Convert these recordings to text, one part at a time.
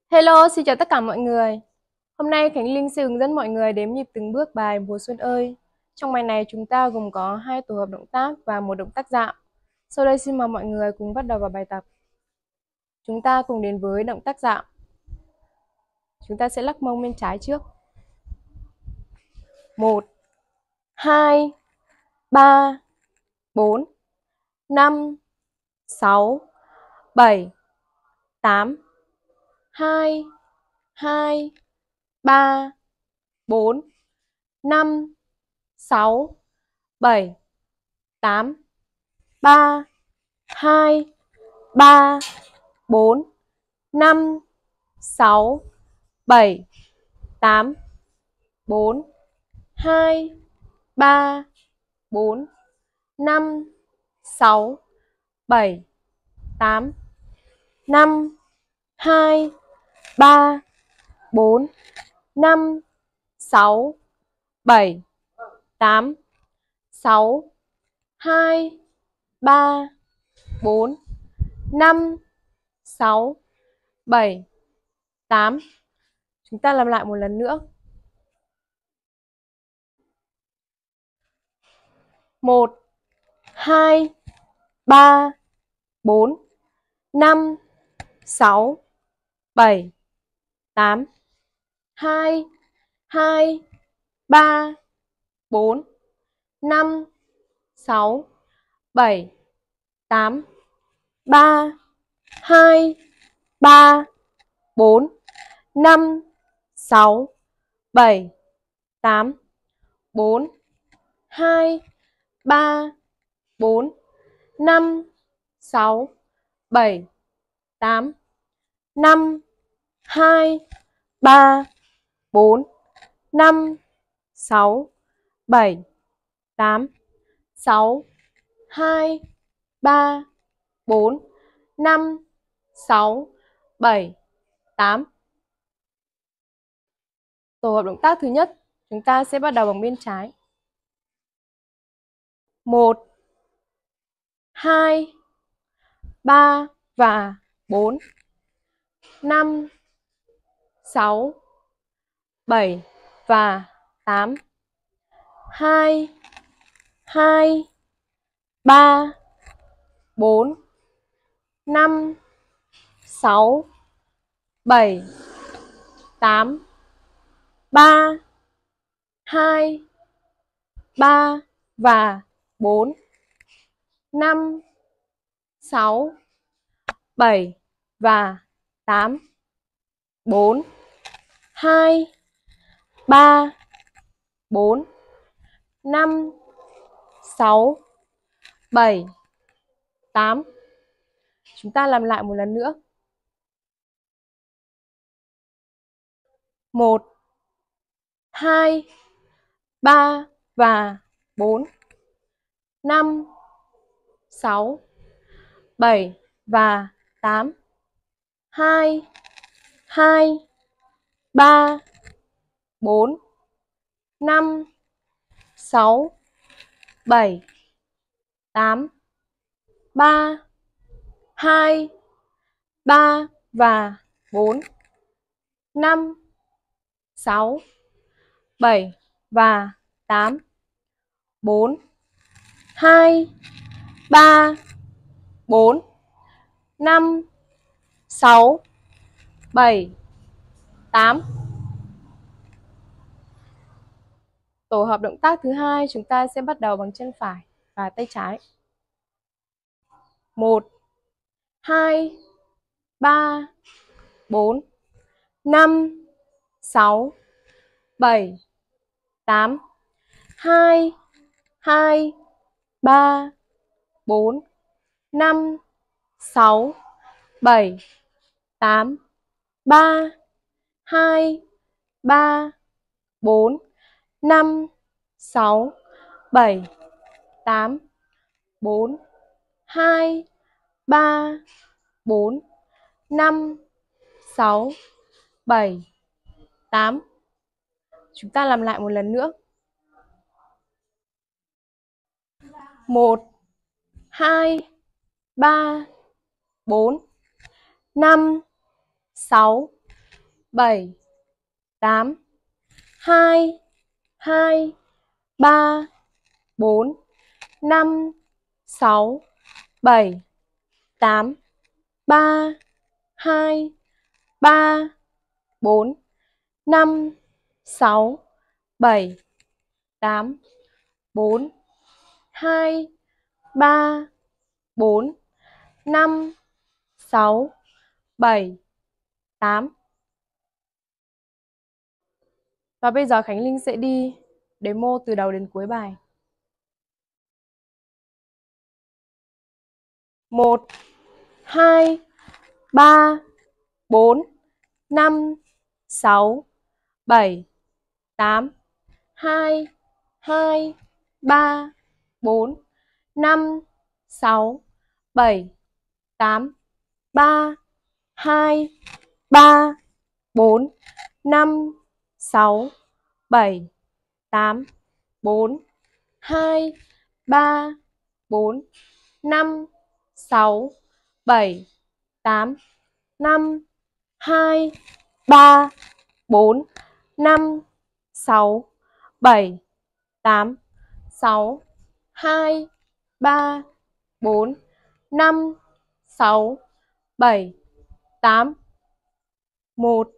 Hello, xin chào tất cả mọi người. Hôm nay Khánh Linh sẽ hướng dẫn mọi người đếm nhịp từng bước bài Mùa Xuân ơi. Trong bài này chúng ta gồm có 2 tổ hợp động tác và một động tác dạo. Sau đây xin mời mọi người cùng bắt đầu vào bài tập. Chúng ta cùng đến với động tác dạo. Chúng ta sẽ lắc mông bên trái trước. 1, 2, 3, 4, 5, 6, 7, 8, 2, 2, 3, 4, 5, 6, 7, 8, 3, 2, 3, 4, 5, 6, 7, 8, 4, 2, 3, 4, 5, 6, 7, 8, 5, 2, 3, 4, 5, 6, 7, 8, 6, 2, 3, 4, 5, 6, 7, 8. Chúng ta làm lại một lần nữa. 1, 2, 3, 4, 5, 6, 7, 8, 2, 2, 3, 4, 5, 6, 7, 8, 3, 2, 3, 4, 5, 6, 7, 8, 4, 2, 3, 4, 5, 6, 7, 8, 5, 2, 3, 4, 5, 6, 7, 8, 6, 2, 3, 4, 5, 6, 7, 8. Tổ hợp động tác thứ nhất, chúng ta sẽ bắt đầu bằng bên trái. 1, 2, 3 và 4, 5, 6, 7 và 8, 2, 2, 3, 4, 5, 6, 7, 8, 3, 2, 3 và 4, 5, 6, 7 và 8, 4, 2, 3, 4, 5, 6, 7, 8. Chúng ta làm lại một lần nữa. 1, 2, 3 và 4, 5, 6, 7 và 8, 2, 2, 3, 4, 5, 6, 7, 8, 3, 2, 3 và 4, 5, 6, 7 và 8, 4, 2, 3, 4, 5, 6, 7, 8. Tổ hợp động tác thứ hai, chúng ta sẽ bắt đầu bằng chân phải và tay trái. 1, 2, 3, 4, 5, 6, 7, 8, 2, 2, 3, 4, 5, 6, 7, 8, 3, 2, 3, 4, 5, 6, 7, 8, 4, 2, 3, 4, 5, 6, 7, 8. Chúng ta làm lại một lần nữa. 1, 2, 3, 4, 5, 6, 7, 8, 2, 2, 3, 4, 5, 6, 7, 8, 3, 2, 3, 4, 5, 6, 7, 8, 4, 2, 3, 4, 5, 6, 7, 8. Và bây giờ Khánh Linh sẽ đi demo từ đầu đến cuối bài. 1, 2, 3, 4, 5, 6, 7, 8, 2, 2, 3, 4, 5, 6, 7, 8, 3, 2, 3, 4, 5, 6, 7, 8, 4, 2, 3, 4, 5, 6, 7, 8, 5, 2, 3, 4, 5, 6, 7, 8, 6, 2, 3, 4, 5, 6, 7, 8, 1,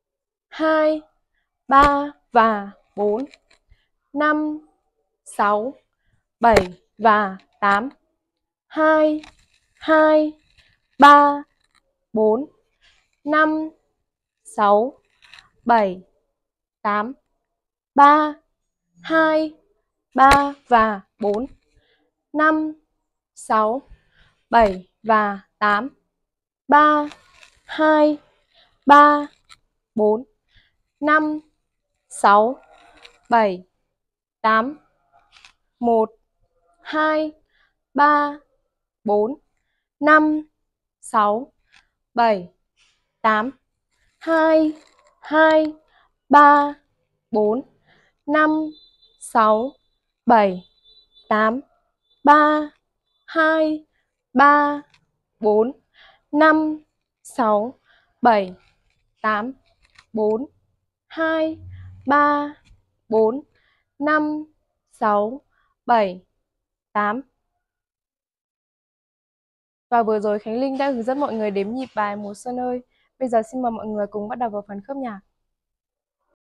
2, 3 và 4, 5, 6, 7 và 8, 2, 2, 3, 4, 5, 6, 7, 8, 3, 2, 3 và 4, 5, 6, 7 và 8, 3, 2, 3, 4, 5, 6, 7, 8, 1, 2, 3, 4, 5, 6, 7, 8, 2, 2, 3, 4, 5, 6, 7, 8, 3, 2, 3, 4, 5, 6, 7, 8, 4, 2, 3, 4, 5, 6, 7, 8. Và vừa rồi Khánh Linh đã hướng dẫn mọi người đếm nhịp bài Mùa Xuân ơi. Bây giờ xin mời mọi người cùng bắt đầu vào phần khớp nhạc.